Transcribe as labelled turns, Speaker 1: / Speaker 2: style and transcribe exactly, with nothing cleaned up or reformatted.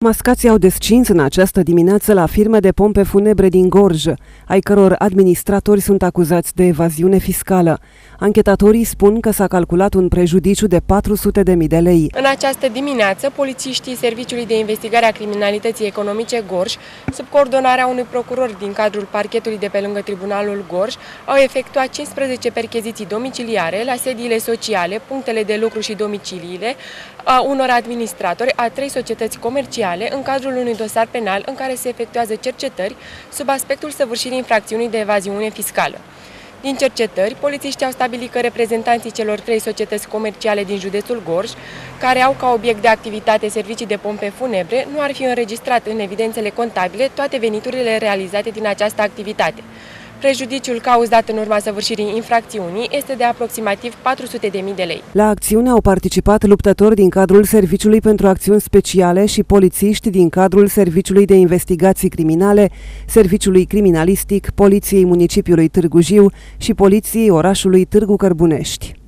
Speaker 1: Mascații au descins în această dimineață la firme de pompe funebre din Gorj, ai căror administratori sunt acuzați de evaziune fiscală. Anchetatorii spun că s-a calculat un prejudiciu de patru sute de mii de lei.
Speaker 2: În această dimineață, polițiștii Serviciului de Investigare a Criminalității Economice Gorj, sub coordonarea unui procuror din cadrul parchetului de pe lângă Tribunalul Gorj, au efectuat cincisprezece percheziții domiciliare la sediile sociale, punctele de lucru și domiciliile a unor administratori a trei societăți comerciale în cadrul unui dosar penal în care se efectuează cercetări sub aspectul săvârșirii infracțiunii de evaziune fiscală. Din cercetări, polițiștii au stabilit că reprezentanții celor trei societăți comerciale din județul Gorj, care au ca obiect de activitate servicii de pompe funebre, nu ar fi înregistrat în evidențele contabile toate veniturile realizate din această activitate. Prejudiciul cauzat în urma săvârșirii infracțiunii este de aproximativ patru sute de mii de lei.
Speaker 1: La acțiune au participat luptători din cadrul Serviciului pentru Acțiuni Speciale și polițiști din cadrul Serviciului de Investigații Criminale, Serviciului Criminalistic, Poliției Municipiului Târgu Jiu și Poliției orașului Târgu Cărbunești.